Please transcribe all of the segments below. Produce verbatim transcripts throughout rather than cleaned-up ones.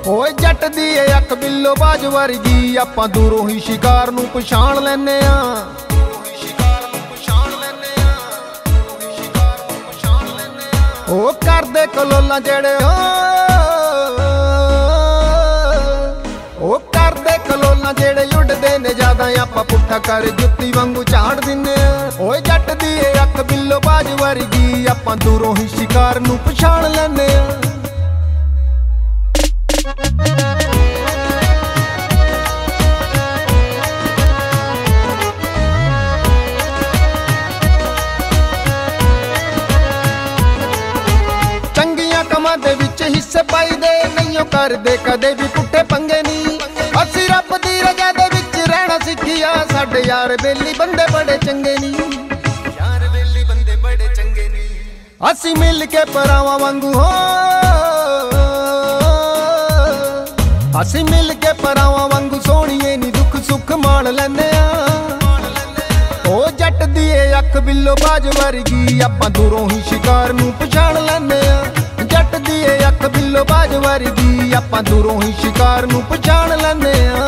ਓਏ ਜੱਟ ਦੀ ਏ ਅੱਖ ਬਿੱਲੋ ਬਾਜ ਵਰਗੀ, ਆਪਾਂ ਦੂਰੋਂ ਹੀ ਸ਼ਿਕਾਰ ਨੂੰ ਪਛਾਣ ਲੈਨੇ ਆ। ਉਹ ਕਰਦੇ ਕਲੋਲਾਂ ਜਿਹੜੇ ਉਹ ਕਰਦੇ ਕਲੋਲਾਂ ਜਿਹੜੇ ਉੱਡਦੇ ਨੇ ਜ਼ਿਆਦਾ, ਆਪਾਂ ਪੁੱਠਾ ਕਰ ਜੁੱਤੀ ਵਾਂਗੂ ਝਾੜ ਦਿੰਨੇ ਆ। ਓਏ ਜੱਟ ਦੀ ਏ ਅੱਖ ਬਿੱਲੋ ਬਾਜ ਵਰਗੀ, ਆਪਾਂ ਦੂਰੋਂ ਹੀ ਸ਼ਿਕਾਰ ਨੂੰ ਪਛਾਣ ਲੈਨੇ ਆ। ਚੰਗੀਆਂ ਕੰਮਾਂ ਦੇ ਵਿੱਚ ਹਿੱਸੇ ਪਾਈਦੇ ਨਹੀਂਓ ਕਰਦੇ ਕਦੇ ਵੀ ਪੁੱਠੇ ਪੰਗੇ ਨੀ। ਅਸੀਂ ਰੱਬ ਦੀ ਰਜ਼ਾ ਦੇ ਵਿੱਚ ਰਹਿਣਾ ਸਿੱਖਿਆ, ਸਾਡੇ ਯਾਰ ਬੇਲੀ ਬੰਦੇ ਬੜੇ ਚੰਗੇ ਨੀ। ਯਾਰ ਬੇਲੀ ਬੰਦੇ ਬੜੇ ਚੰਗੇ ਨੀ। ਅਸੀਂ ਮਿਲ ਕੇ ਪਰਾਵਾਂ ਵਾਂਗੂ ਹੋ, ਅਸੀਂ ਮਿਲ ਕੇ ਪਰਾਵਾਂ ਵਾਂਗੂ ਸੋਹਣੀਏ ਨੀ ਦੁੱਖ ਸੁੱਖ ਮਾਣ ਲੈਨੇ ਆ। ਉਹ ਜੱਟ ਦੀ ਏ ਅੱਖ ਬਿੱਲੋ ਬਾਜ ਵਰਗੀ, ਆਪਾਂ ਦੂਰੋਂ ਹੀ ਸ਼ਿਕਾਰ ਨੂੰ ਪਛਾਣ ਲੈਨੇ ਆ। ਜੱਟ ਦੀ ਏ ਅੱਖ ਬਿੱਲੋ ਬਾਜ ਵਰਗੀ, ਆਪਾਂ ਦੂਰੋਂ ਹੀ ਸ਼ਿਕਾਰ ਨੂੰ ਪਛਾਣ ਲੈਨੇ ਆ।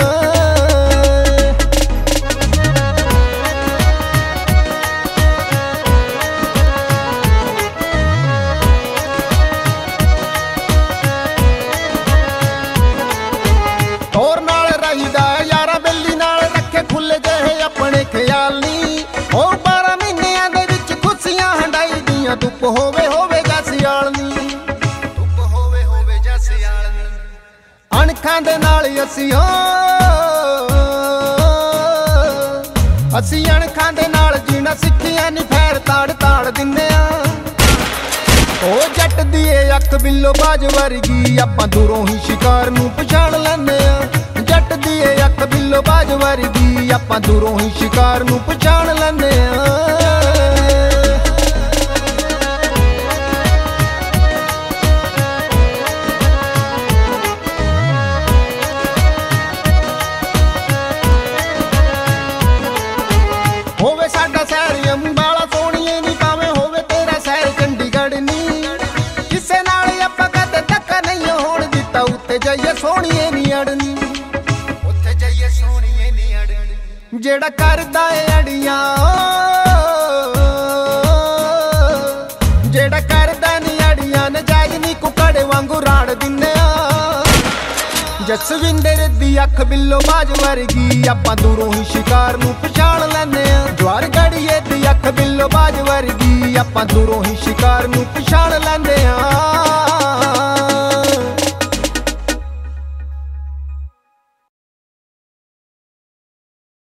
ਹੋਰ ਨਾਲ ਰਹੀਦਾ ਯਾਰਾਂ ਬੇਲੀ ਨਾਲ, ਰੱਖੇ ਖੁੱਲੇ ਜਿਹੇ ਆਪਣੇ ਖਿਆਲ ਨੀ। ਉਹ ਬਾਰਾਂ ਮਹੀਨਿਆਂ ਦੇ ਵਿੱਚ ਖੁਸ਼ੀਆਂ ਹੰਡਾਈ ਦੀਆਂ, ਧੁੱਪ ਹੋਵੇ ਹੋਵੇ ਜਾਂ ਸਿਆਲ ਨੀ। ਧੁੱਪ ਹੋਵੇ ਹੋਵੇ ਜਾਂ ਸਿਆਲ ਨੀ। ਅਣਖਾਂ ਦੇ ਨਾਲ ਅਸੀਂ ਹੋ, ਅਸੀਂ ਅਣਖਾਂ ਦੇ ਨਾਲ ਜੀਣਾ ਸਿੱਖਿਆ ਨੀ, ਫੇਰ ਤਾੜ ਤਾੜ ਦਿੰਨੇ ਆ। ਉਹ ਜੱਟ ਦੀ ਏ ਅੱਖ ਬਿੱਲੋ ਬਾਜ ਵਰਗੀ, ਆਪਾਂ ਦੂਰੋਂ ਹੀ ਸ਼ਿਕਾਰ ਨੂੰ ਪਛਾਣ ਲੈਨੇ ਆ। ਜੱਟ ਦੀ ਏ ਅੱਖ ਬਿੱਲੋ ਬਾਜ ਵਰਗੀ, ਆਪਾਂ ਦੂਰੋਂ ਹੀ ਸ਼ਿਕਾਰ ਨੂੰ ਪਛਾਣ ਲੈਨੇ ਆ। ਹੋਵੇ ਸਾਡਾ ਸ਼ਹਿਰ ਅੰਬਾਲਾ ਸੋਹਣੀਏ ਨੀ, ਭਾਵੇਂ ਹੋਵੇ ਤੇਰਾ ਸ਼ਹਿਰ ਚੰਡੀਗੜ੍ਹ ਨੀ। ਕਿਸੇ ਨਾਲ ਆਪਾਂ ਕਦੇ ਧੱਕਾ ਨਹੀਂ ਹੋਣ ਦਿੱਤਾ, ਉੱਤੇ ਜਾਈਏ ਸੋਹਣੀਏ ਨੀ ਅੜਨੀ। ਉੱਤੇ ਜਾਈਏ ਸੋਹਣੀਏ ਨੀ ਅੜਨੀ। ਜਿਹੜਾ ਕਰਦਾ ਏ ਅੜੀਆਂ, ਜਿਹੜਾ ਕਰਦਾ ਨੀ ਅੜੀਆਂ, ਨਜਾਇਜ਼ ਨੀ ਕੁਕੜ ਵਾਂਗੂ ਰਾੜ ਦਿੰਨੇ ਆ। ਜਸਵਿੰਦਰ ਦੀ ਅੱਖ ਬਿੱਲੋ ਬਾਜ ਵਰਗੀ, ਆਪਾਂ ਦੂਰੋਂ ਹੀ ਸ਼ਿਕਾਰ ਨੂੰ ਪਛਾਣ ਲੈਨੇ ਆ। ਜਵਾਰ ਗੜੀਏ ਦੀ ਅੱਖ ਬਿੱਲੋ ਬਾਜ ਵਰਗੀ, ਆਪਾਂ ਦੂਰੋਂ ਹੀ ਸ਼ਿਕਾਰ ਨੂੰ ਪਛਾਣ ਲੈਨੇ ਆ।